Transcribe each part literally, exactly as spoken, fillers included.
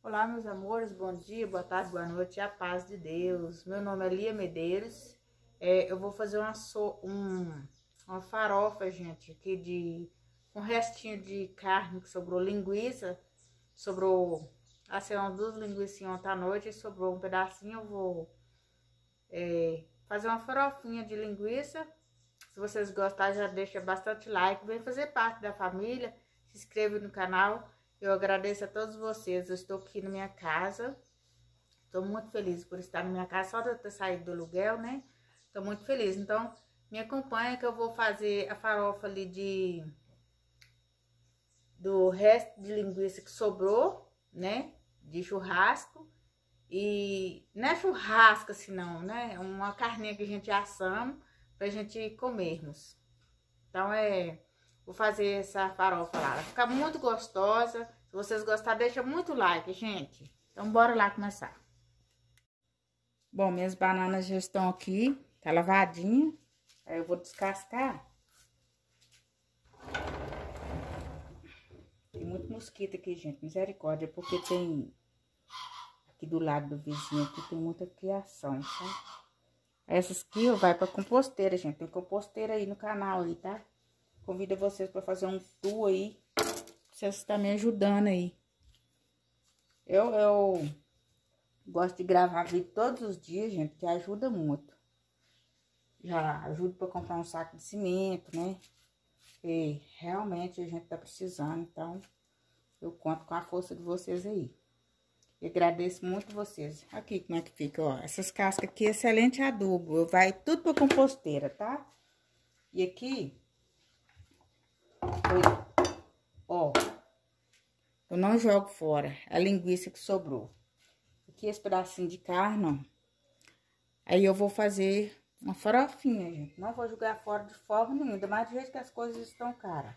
Olá, meus amores, bom dia, boa tarde, boa noite, a paz de Deus. Meu nome é Lia Medeiros. É, eu vou fazer uma, so, um, uma farofa, gente, aqui de um restinho de carne que sobrou, linguiça, sobrou, assim, umas duas linguiças ontem à noite e sobrou um pedacinho. Eu vou é, fazer uma farofinha de linguiça. Se vocês gostarem, já deixa bastante like, vem fazer parte da família, se inscreva no canal. Eu agradeço a todos vocês. Eu estou aqui na minha casa. Estou muito feliz por estar na minha casa, só de eu ter saído do aluguel, né? Estou muito feliz. Então, me acompanha que eu vou fazer a farofa ali de... do resto de linguiça que sobrou, né? De churrasco. E não é churrasco assim não, né? É uma carninha que a gente assamos pra gente comermos. Então, é... vou fazer essa farofa lá. Vai ficar muito gostosa. Se vocês gostarem, deixa muito like, gente. Então, bora lá começar. Bom, minhas bananas já estão aqui. Tá lavadinha. Aí eu vou descascar. Tem muito mosquito aqui, gente. Misericórdia. Porque tem... aqui do lado do vizinho aqui tem muita criação, sabe? Essas aqui, ó, vai pra composteira, gente. Tem composteira aí no canal aí, tá? Convido vocês para fazer um tour aí. Vocês estão me ajudando aí. Eu, eu gosto de gravar vídeo todos os dias, gente, que ajuda muito. Já ajuda para comprar um saco de cimento, né? E realmente a gente tá precisando, então eu conto com a força de vocês aí. E agradeço muito vocês. Aqui como é que fica, ó. Essas cascas aqui, excelente adubo. Vai tudo para composteira, tá? E aqui... ó, eu não jogo fora a linguiça que sobrou. Aqui esse pedacinho de carne, ó. Aí eu vou fazer uma farofinha, gente. Não vou jogar fora de forma nenhuma, ainda mais do jeito que as coisas estão caras.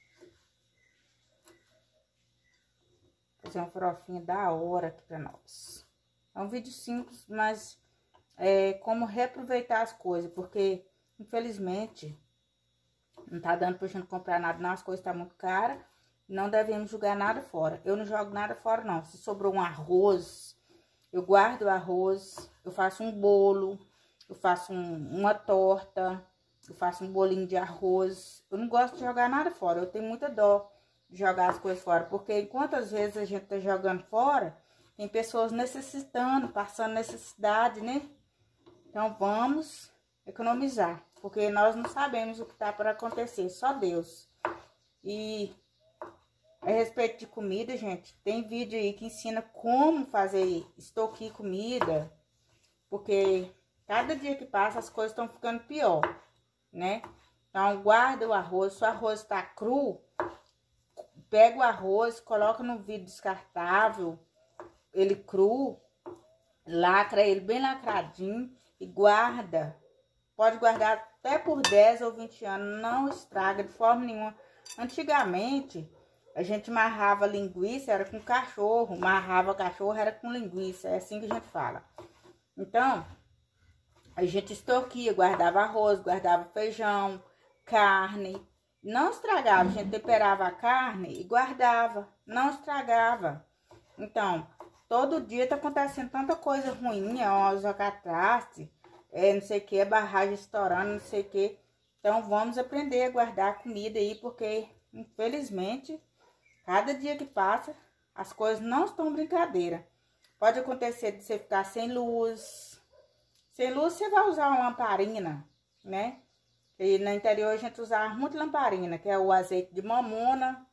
Fazer uma farofinha da hora aqui pra nós. É um vídeo simples, mas é como reaproveitar as coisas, porque infelizmente... não tá dando pra gente comprar nada, não. As coisas tá muito caras. Não devemos jogar nada fora. Eu não jogo nada fora, não. Se sobrou um arroz, eu guardo o arroz. Eu faço um bolo. Eu faço um, uma torta. Eu faço um bolinho de arroz. Eu não gosto de jogar nada fora. Eu tenho muita dó de jogar as coisas fora. Porque enquanto às vezes a gente tá jogando fora, tem pessoas necessitando, passando necessidade, né? Então vamos economizar. Porque nós não sabemos o que tá para acontecer, só Deus. E a respeito de comida, gente, tem vídeo aí que ensina como fazer estoque comida. Porque cada dia que passa as coisas estão ficando pior, né? Então guarda o arroz, se o arroz tá cru, pega o arroz, coloca no vidro descartável, ele cru, lacra ele bem lacradinho e guarda. Pode guardar até por dez ou vinte anos, não estraga de forma nenhuma. Antigamente, a gente amarrava linguiça, era com cachorro. Amarrava cachorro, era com linguiça. É assim que a gente fala. Então, a gente extorquia, guardava arroz, guardava feijão, carne. Não estragava, a gente temperava a carne e guardava. Não estragava. Então, todo dia tá acontecendo tanta coisa ruim, ó, jogar traste. É, não sei o que, barragem estourando, não sei o que. Então, vamos aprender a guardar comida aí, porque, infelizmente, cada dia que passa, as coisas não estão brincadeira. Pode acontecer de você ficar sem luz. Sem luz, você vai usar uma lamparina, né? E no interior a gente usava muito lamparina, que é o azeite de mamona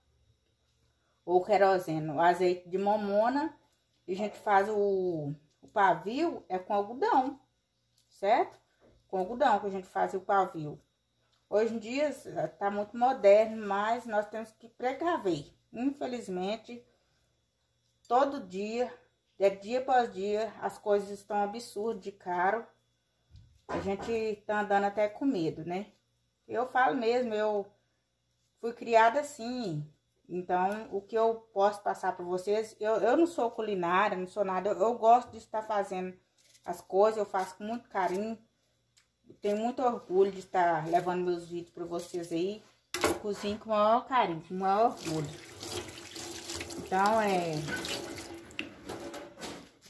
ou querosene. O azeite de mamona, e a gente faz o, o pavio, é com algodão. Certo? Com algodão que a gente faz o pavio. Hoje em dia tá muito moderno, mas nós temos que precaver. Infelizmente, todo dia, é dia após dia, as coisas estão absurdas de caro. A gente tá andando até com medo, né? Eu falo mesmo, eu fui criada assim. Então, o que eu posso passar para vocês, eu, eu não sou culinária, não sou nada. Eu, eu gosto de estar fazendo as coisas, eu faço com muito carinho. Tenho muito orgulho de estar levando meus vídeos para vocês aí. Eu cozinho com o maior carinho, com o maior orgulho. Então, é...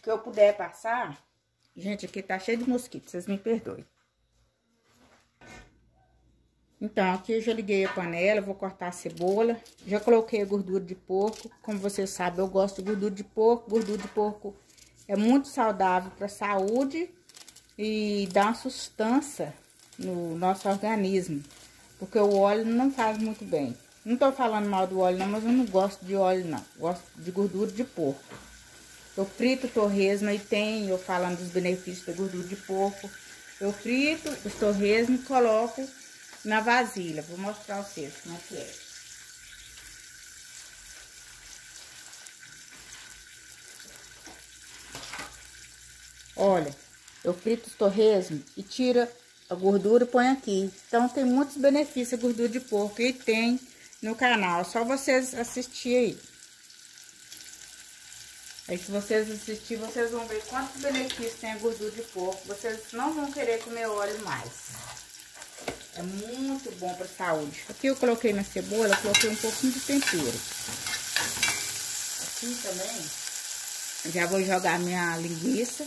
que eu puder passar. Gente, aqui tá cheio de mosquito, vocês me perdoem. Então, aqui eu já liguei a panela, vou cortar a cebola. Já coloquei a gordura de porco. Como vocês sabem, eu gosto de gordura de porco. Gordura de porco é muito saudável para a saúde e dá uma sustância no nosso organismo. Porque o óleo não faz muito bem. Não tô falando mal do óleo não, mas eu não gosto de óleo não. Gosto de gordura de porco. Eu frito o torresmo e tem, eu falando dos benefícios da gordura de porco. Eu frito os torresmo e coloco na vasilha. Vou mostrar pra vocês como é que é. Olha, eu frito os torresmo e tira a gordura e põe aqui. Então, tem muitos benefícios a gordura de porco e tem no canal. É só vocês assistirem aí. Aí, se vocês assistirem, vocês vão ver quantos benefícios tem a gordura de porco. Vocês não vão querer comer óleo mais. É muito bom para a saúde. Aqui eu coloquei na cebola, eu coloquei um pouquinho de tempero. Aqui também, já vou jogar minha linguiça.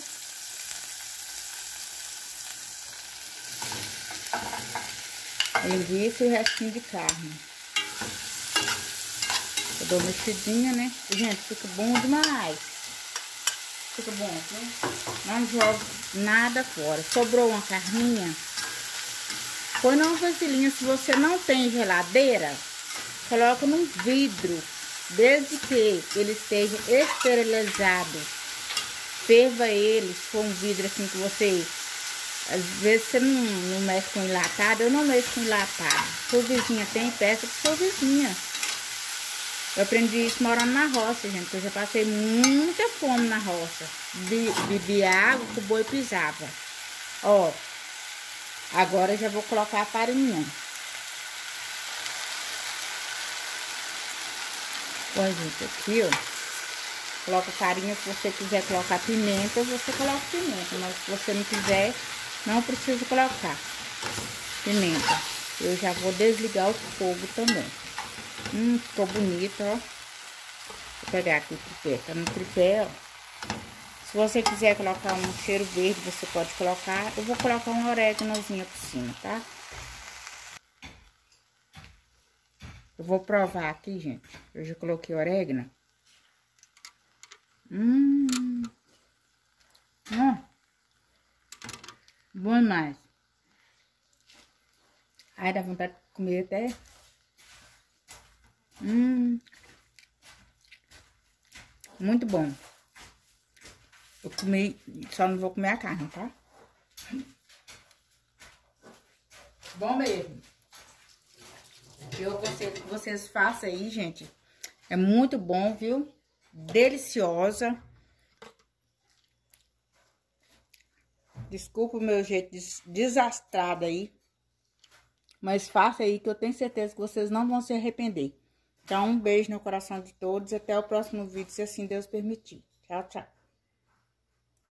Linguiça e o restinho de carne. Eu dou mexidinha, né? Gente, fica bom demais. Fica bom, né? Não jogo nada fora. Sobrou uma carninha, põe numa vasilhinha. Se você não tem geladeira, coloca num vidro. Desde que ele esteja esterilizado. Ferva ele, se for um vidro assim que você... Às vezes você não, não mexe com enlatado, eu não mexo com enlatado. Sua vizinha tem, peça pra sua vizinha. Eu aprendi isso morando na roça, gente, porque eu já passei muita fome na roça. Be, bebia água que o boi pisava. Ó, agora eu já vou colocar a farinha. Ó, gente, aqui, ó. Coloca farinha, se você quiser colocar pimenta, você coloca pimenta. Mas se você não quiser, não precisa colocar pimenta. Eu já vou desligar o fogo também. Hum, ficou bonito, ó. Vou pegar aqui o tripé, tá no tripé, ó. Se você quiser colocar um cheiro verde, você pode colocar. Eu vou colocar um oréganozinho por cima, tá? Eu vou provar aqui, gente. Eu já coloquei orégano. Hum. Ó. Bom demais. Ai, dá vontade de comer até. Hum. Muito bom. Eu comi, só não vou comer a carne, tá? Bom mesmo. Eu gostaria que vocês façam aí, gente. É muito bom, viu? Deliciosa. Desculpa o meu jeito desastrado aí. Mas faça aí que eu tenho certeza que vocês não vão se arrepender. Então, um beijo no coração de todos. Até o próximo vídeo, se assim Deus permitir. Tchau, tchau.